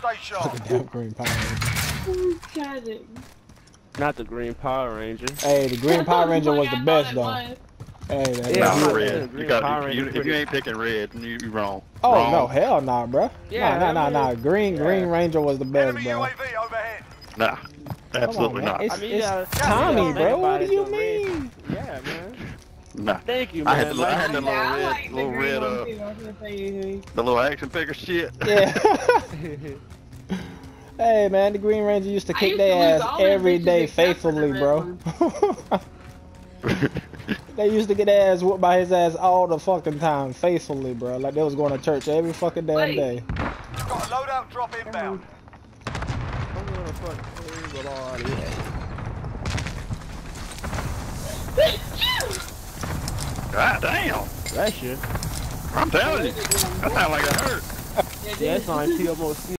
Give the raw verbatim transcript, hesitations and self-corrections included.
Stay sharp. Damn Green Power Ranger. Got it. Not the Green Power Ranger. Hey, the Green Power Ranger was the best though. Was. Hey, that Yeah, Nah, I'm not red. saying You Green got Power if you, Ranger if you pretty- ain't picking red, then you, you wrong. Oh wrong. no, hell nah, bruh. Yeah, nah, nah, I nah, mean- nah. Green, yeah. Green Ranger was the best, Enemy bro. U A V overhead. Nah, Come absolutely on, man. not. It's, I mean, it's yeah, Tommy, yeah, bro. What do everybody's you the red. mean? Yeah, man. Nah, Thank you, man. I had the, I had the little I red, like the little green red, one uh, too. I was gonna say you. the little action figure shit. Yeah. Hey, man, the Green Ranger used to I kick used to their lose ass all them every bitches day except for the faithfully, red bro. one. They used to get their ass whooped by his ass all the fucking time, faithfully, bro. Like they was going to church every fucking damn Wait. day. Got a loadout drop inbound. I'm gonna fuck with all this. God damn! That shit. I'm telling you, that sounds like it hurt. Yeah, it's on T almost.